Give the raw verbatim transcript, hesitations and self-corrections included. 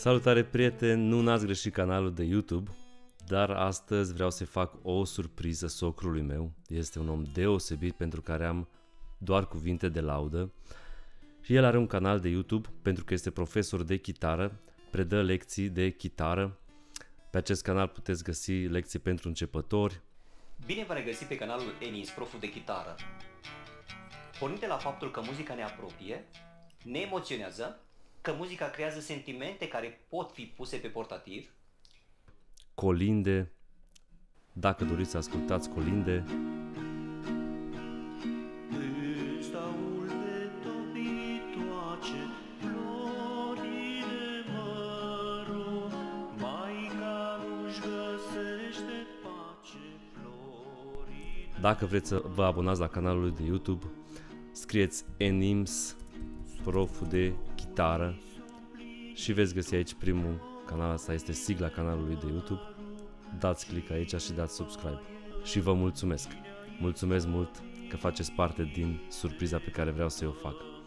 Salutare prieteni, nu n-ați greșit canalul de YouTube, dar astăzi vreau să fac o surpriză socrului meu. Este un om deosebit pentru care am doar cuvinte de laudă și el are un canal de YouTube pentru că este profesor de chitară, predă lecții de chitară. Pe acest canal puteți găsi lecții pentru începători. Bine v-am regăsit pe canalul Enis, proful de chitară. Pornind de la faptul că muzica ne apropie, ne emoționează, că muzica creează sentimente care pot fi puse pe portativ. Colinde, dacă doriți să ascultați colinde. Dacă vreți să vă abonați la canalul de YouTube, scrieți Enims, proful de chitară și veți găsi aici primul canal, asta este sigla canalului de YouTube. Dați click aici și dați subscribe. Și vă mulțumesc! Mulțumesc mult că faceți parte din surpriza pe care vreau să o fac.